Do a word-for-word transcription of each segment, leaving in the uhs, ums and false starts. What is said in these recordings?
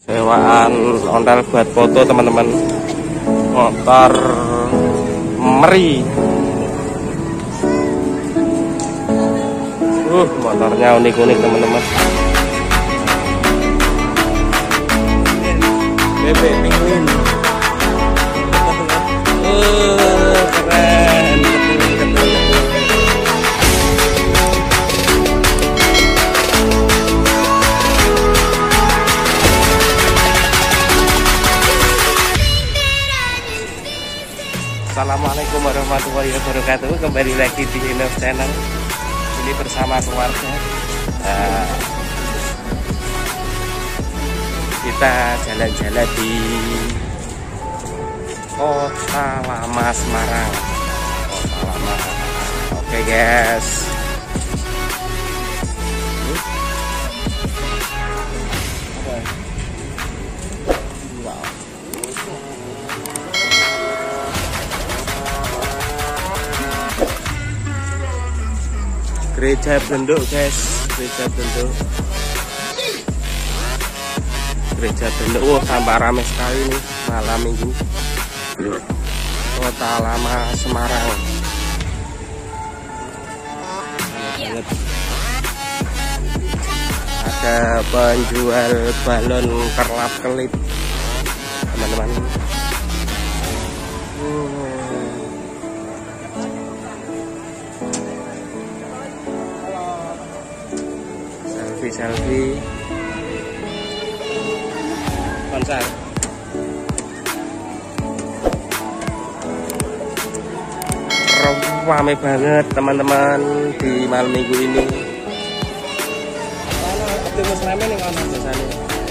Sewaan ontel buat foto teman-teman. Motor Meri. Uh, motornya unik-unik teman-teman. Bebek penguin. Uh, keren. Assalamualaikum warahmatullahi wabarakatuh. Kembali lagi di Inov Channel. Ini bersama keluarga. Nah, kita jalan-jalan di Kota Lama Semarang. Kota Lama. Oke guys. Gereja Benduk guys, gereja Benduk, gereja Benduk. Wah, tampak ramai sekali nih malam minggu. Kota Lama Semarang. Banget. Ada penjual balon kerlap-kelip teman-teman. Selfie konser ramai banget teman-teman di malam minggu ini. Optimus Prime nih kan biasanya.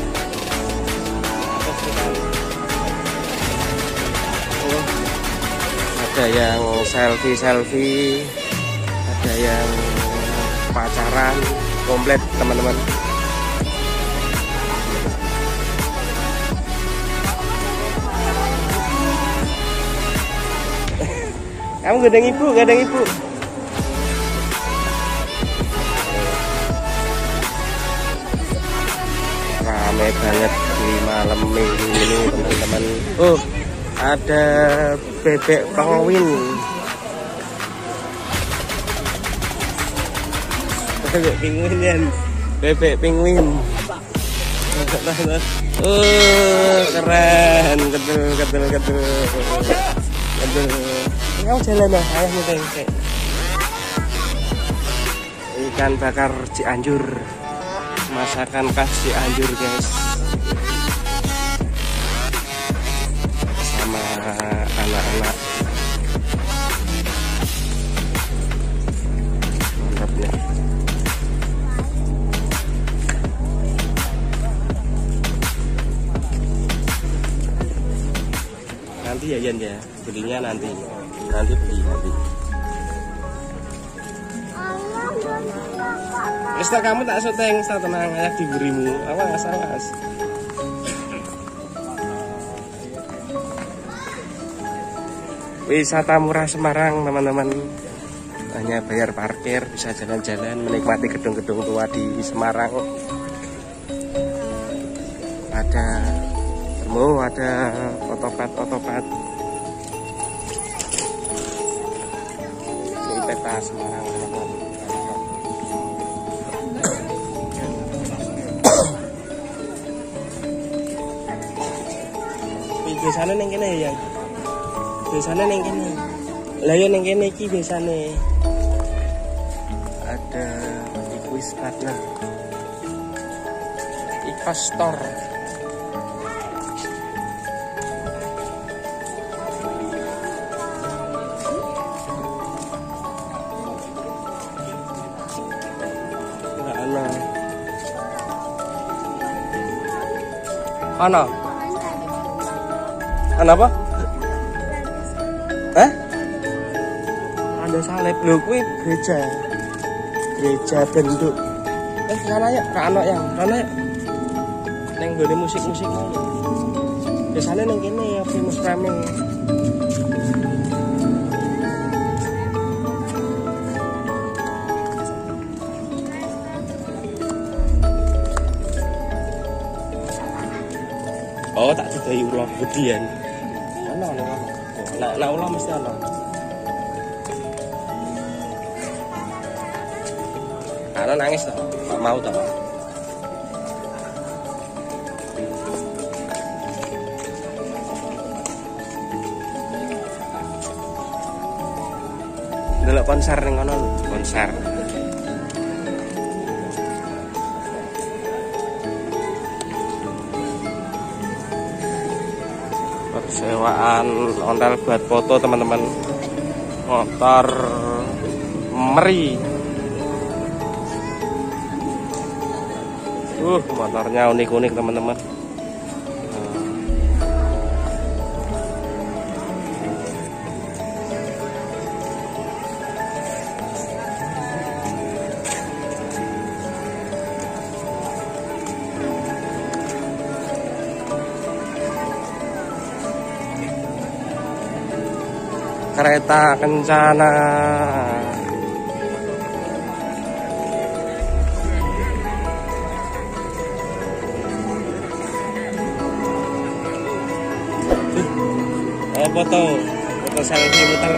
Oh, ada yang selfie selfie, ada yang pacaran. Komplit teman-teman. Kamu gadang ibu, gadang ibu. Ramai banget di malam minggu ini teman-teman. Oh, ada bebek penguin. Bebek penguin kan, bebek penguin. Oh, keren, kedel, kedel, kedel, kedel. Kamu jalan lah, ayahnya tengke. Ikan bakar Cianjur, masakan khas Cianjur guys. Sama anak-anak. Mantap ya. Nanti ya Yan ya, belinya nanti, nanti beli nanti. Esta kamu tak syuting, tak tenang aja di burimu, awas awas. Wisata murah Semarang teman-teman, hanya bayar parkir, bisa jalan-jalan menikmati gedung-gedung tua di Semarang. Ada Oh, ada otopat-otopat. Ini peta Semarang. Biasanya neng kene ya. Biasanya neng kene. Lah ya neng kene iki biasane. Ada Equis partner. Equis Store. Ana. Ana apa? Eh? Ada salib lho kuwi gereja. Gereja Benduk. Eh, kana ya, ra ana ya. Kana ya. Ning gone musik-musik ngono. Biasane ning kene ya Optimus Prime. Oh, tak didayi ulo gedian. Ono ono. Nah, nah ulo mesti ono. Ana nangis toh. Tak mau toh. Delok konser ning kono, konser. Persewaan ontel buat foto teman-teman. Motor Meri. Uh, motornya unik-unik teman-teman. Kereta Kencana. Oh, foto, foto selfie muter.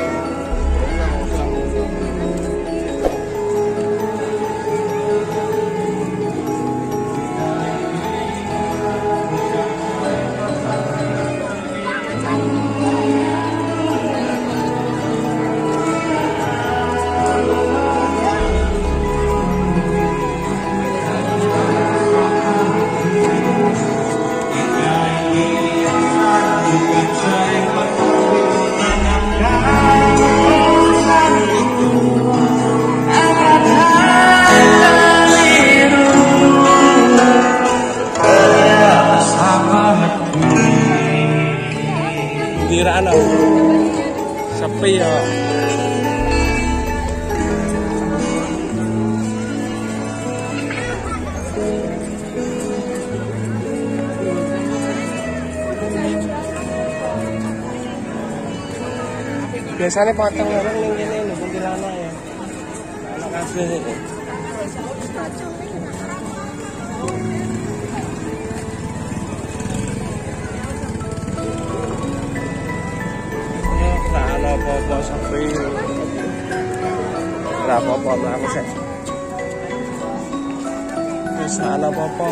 Kiraan sepi ya. Biasanya potong orang ning kene lho kuntilanak ya. Anak kabeh iki. Apa-apa sepi. Ora apa-apa aku sik. Wis ana apa-apa.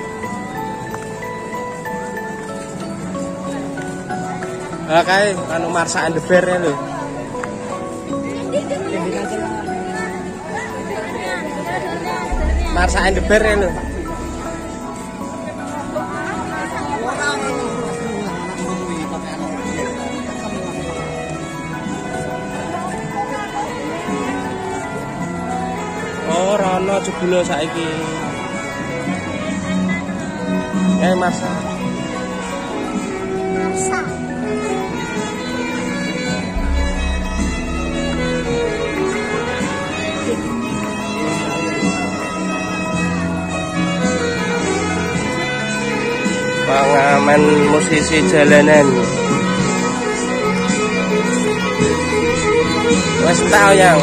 Ah kae anu Marsha and the Bear lho. Marsha and the Bear lho. Oh, rono jebule saiki. Eh, Marsha. Marsha. Pengamen musisi jalanan. Wes tau yang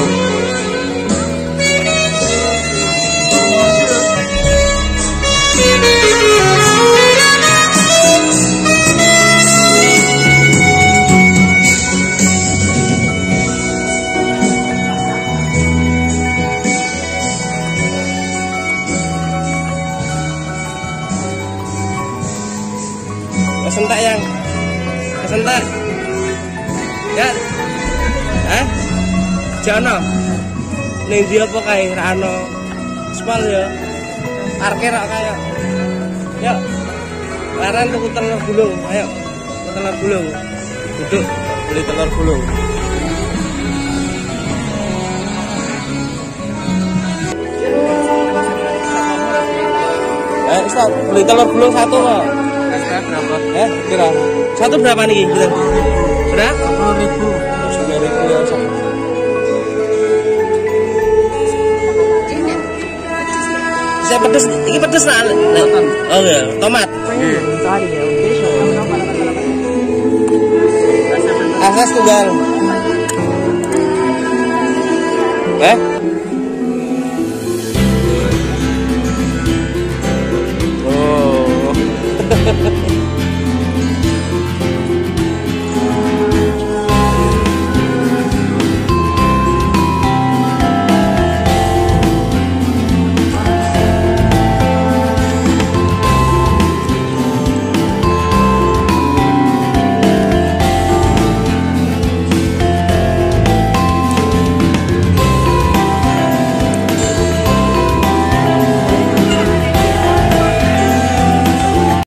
kesentak yang kesentak ya eh jana ning ndi apa kae ra ono spal ya parkir kok kaya yuk laran tuku telur gulung ayo telur gulung duduk beli telur gulung eh stop beli telur gulung satu kok. Berapa? Eh, kira satu berapa nih? Gitu. Berapa? Sepuluh ribu. Sepuluh ribu ya. Saya pedes, ini pedes lah. Oh ya, tomat. Asas tunggal. Eh? Oh.